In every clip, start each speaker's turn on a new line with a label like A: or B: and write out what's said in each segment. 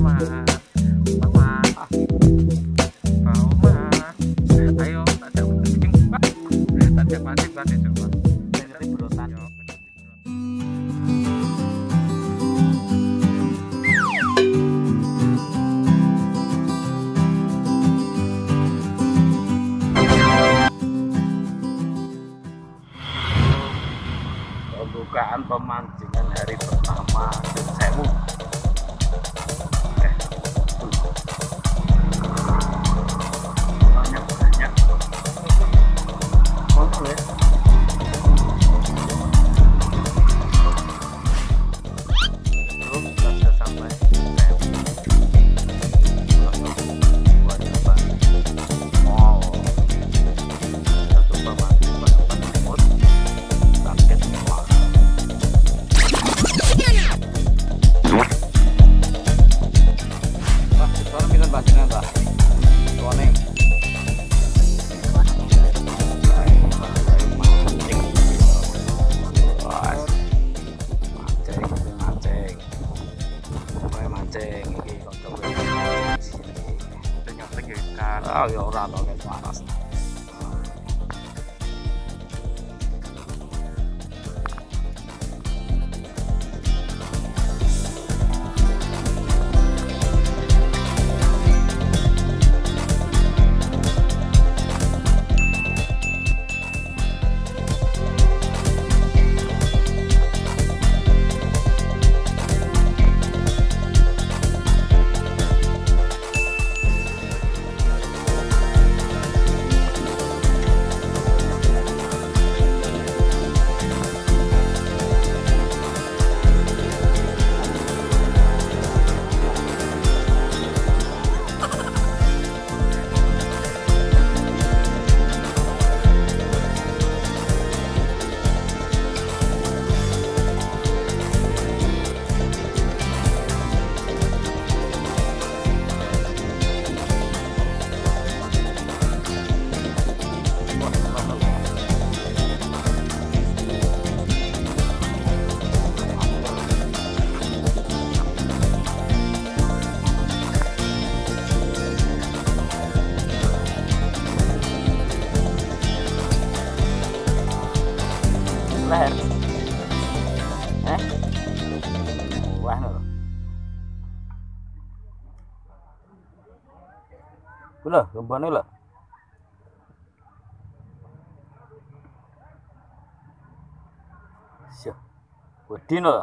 A: Ayo, tajam mancing tadi coba. Dari berotan. Pembukaan pemancingan hari pertama Sewu. Banyak kontrol ya. Belum sudah sampai Sewu. Buat apa? Oh, kita coba mancing pada timur. Target semua. Pak, sekarang kita bacaan Pak. Warning. Mancing iki kok coba. Tengok ikan. Ah ya ora to guys panas. Leher. Wah lho. Lho, gembane lho. Syah. Wedi lho.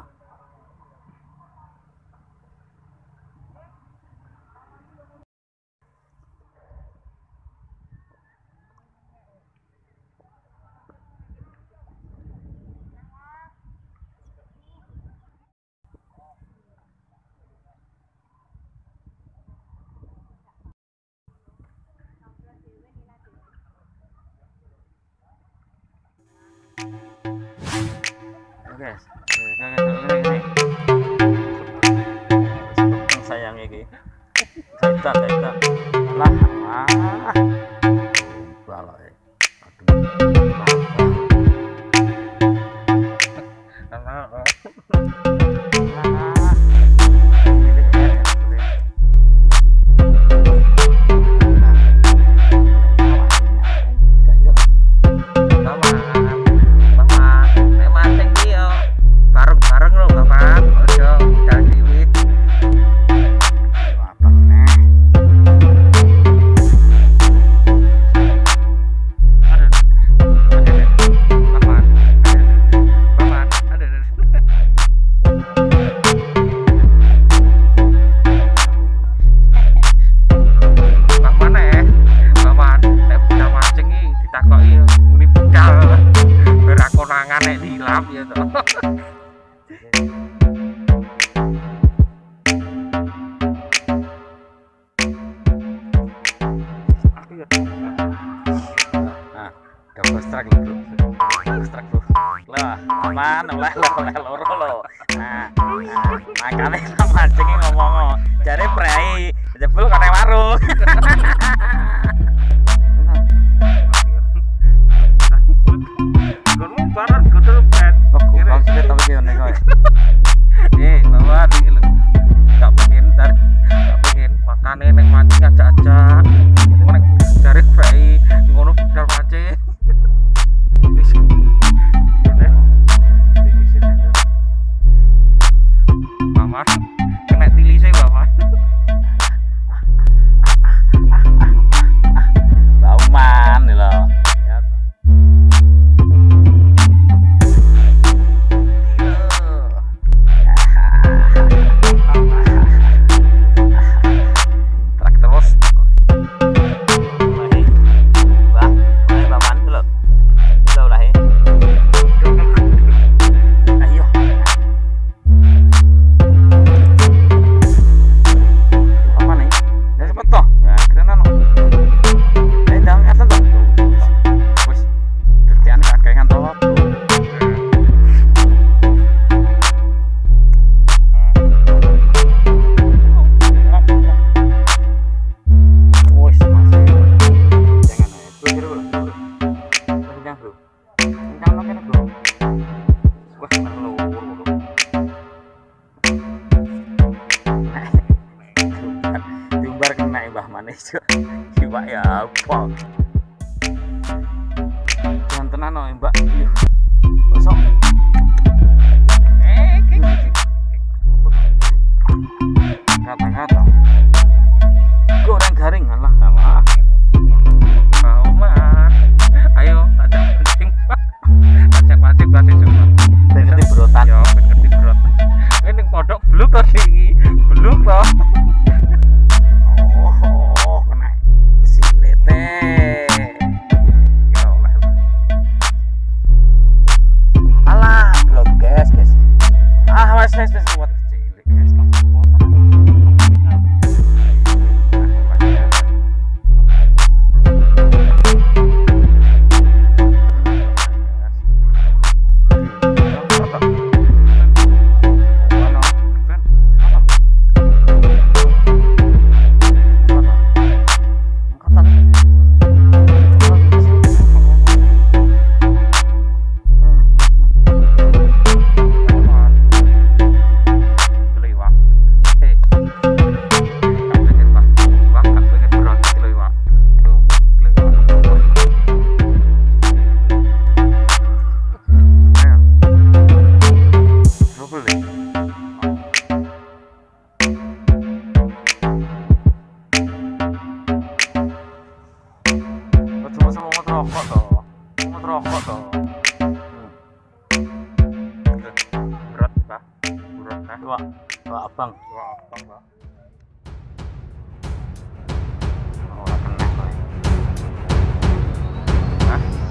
A: Oke, ini sayang ini, kaitan lah, balai, nek dilap ya toh. Nah, double strike bro. Double strike bro. Lah, aman, loro lo. Nah, makane mancing ngomong jare prei, jebul kene warung. Barat gudel pet. Oke, maksudnya tapi gimana kau? Bawa di tak pengen dari
B: Bapak. Kena tili saya Bapak.
A: Bauman nih loh. Ya. Truk terus. Wah, mulai Baman dulu. Dulu lah. Ayo. Apa nih? Ya cepet toh. Ya keren anu. Jangan ngatan toh. Wis. Kerjaan kakehan toh. Wis masih. Jangan itu dulu. Jangan bro. Jangan makan bro. Wah, terlalu. Diumbar kena Mbah Manis. Iwak ya apa? Jangan tenan oh Mbak. Kosong. Kata-kata. Goreng garing alah.
B: Mau mah. Ayo, ajak pancing. Ajak pancing semua.
A: Ben ngerti berotan.
B: Yo, ngerti berat. Ini podok bluk to iki. Bluk to.
A: Oh, kena silete.
B: Ya Allah.
A: Alah, blok guys. Ah, wes buat cilik guys. Wah, abang.
B: Wah, abang, Pak.
A: Ora kena kowe.
B: Hah?